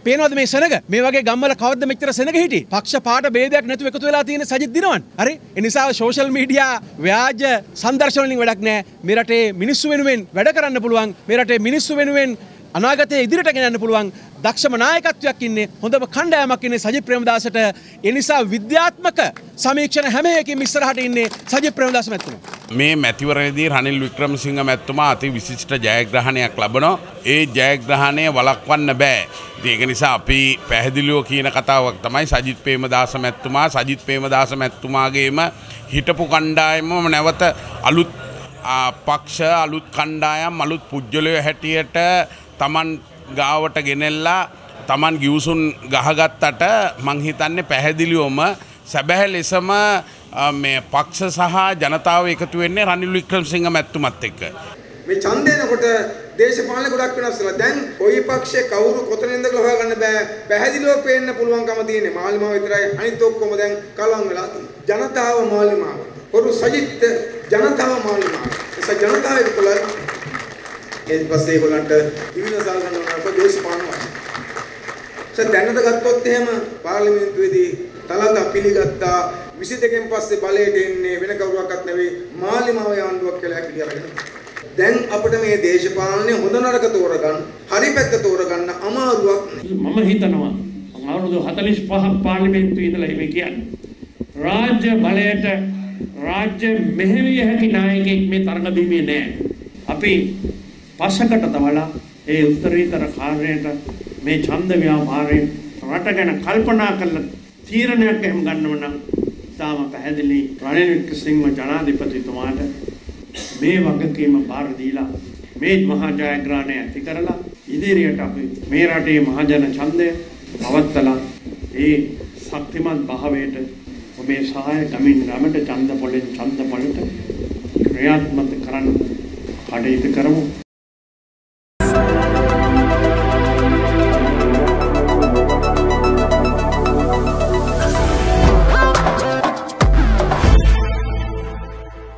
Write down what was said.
පේනවද මේ සෙනග? මේ වගේ ගම්වල කවද්ද මෙච්චර සෙනග හිටියේ? පක්ෂ පාට ભેදයක් නැතුව එකතු වෙලා තියෙන සජිත් දිනවන. හරි? ඒ නිසා සෝෂල් මීඩියා ව්‍යාජ සංදර්ශන වලින් වැඩක් නැහැ. මේ රටේ මිනිස්සු වෙනුවෙන් වැඩ කරන්න පුළුවන්. මේ රටේ මිනිස්සු වෙනුවෙන් අනාගතයේ ඉදිරියට ගෙනයන්න පුළුවන් දක්ෂම නායකත්වයක් ඉන්නේ හොඳම කණ්ඩායමක් ඉන්නේ සජිත් ප්‍රේමදාසට. ඒ නිසා විද්‍යාත්මක සමීක්ෂණ හැම එකකින්ම ඉස්සරහට ඉන්නේ සජිත් ප්‍රේමදාස මැතිතුමා. මේ මැතිවරණයේදී රනිල් වික්‍රමසිංහ මැතිතුමා අති විශිෂ්ට ජයග්‍රහණයක් ලබනවා. ඒ ජයග්‍රහණය වළක්වන්න බෑ. ඒක නිසා අපි පැහැදිලිව කියන කතාවක් තමයි සජිත් ප්‍රේමදාස මැතිතුමා සජිත් ප්‍රේමදාස මැතිතුමාගේම හිටපු කණ්ඩායමම නැවත අලුත් පක්ෂ අලුත් කණ්ඩායම් අලුත් පුජ්‍යලය හැටියට තමන් ගාවට ගෙනෙල්ලා තමන් ගිවිසුම් ගහගත්තට මං හිතන්නේ පැහැදිලිවම සැබෑ ලෙසම මේ පක්ෂ සහ ජනතාව එකතු වෙන්නේ රනිල් වික්‍රමසිංහ මැතිතුමත් එක්ක. මේ ඡන්දේනකොට දේශපාලන ගොඩක් වෙනස් වෙලා දැන් කොයි පක්ෂේ කවුරු කොතනින්ද කියලා හොයාගන්න බෑ. පැහැදිලිව පේන්න පුළුවන්කම තියෙන්නේ මාලිමාව විතරයි. අනිත් ඔක්කොම දැන් කලවම් වෙලා තියෙනවා. ජනතාව මාලිමාව. පොරු සජිත් ජනතාව මාලිමාව. ඒ ජනතාව එක්කල ඊට පස්සේ ඒගොල්ලන්ට ඉවිල සාගන්න දේශපාලන දැනට ගත්තොත් එහෙම පාර්ලිමේන්තුවේදී තලඳ පිළිගත්තා 22කින් පස්සේ බලයට එන්නේ වෙන කවුරක්වත් නෙවෙයි මාලිමාව ආණ්ඩුවක් කියලා කියලා. දැන් අපිට මේ දේශපාලනේ හොඳ නරක තෝරගන්න හරි පැත්ත තෝරගන්න අමාරුවක් මම හිතනවා අවුරුදු 45ක් පාර්ලිමේන්තුවේ ඉඳලා මේ කියන්නේ රාජ්‍ය බලයට රාජ්‍ය මෙහෙවිය හැකි නායකයෙක් මේ තරඟ බිමේ නැහැ. අපි පස්සකට තවලා ඒ උත්තරීතර කාර්යයට මේ ඡන්ද ව්‍යාපාරයෙන් රට ගැන කල්පනා කරලා තීරණයක් එහෙම ගන්නව නම් තාම පැහැදිලි රනිල් වික්‍රමසිංහ ජනාධිපතිතුමාට මේ වගකීම බාර දීලා මේ මහා ජයග්‍රහණය ඇති කරලා ඉදිරියට අපි මේ රටේ මහජන ඡන්දය පවත්ලා ඒ ශක්තිමත් භාවයට ඔබේ සහාය ගමින් ගමට ඡන්ද පොළෙන් ඡන්ද පොළට ක්‍රියාත්මක කරන්න කටයුතු කරමු.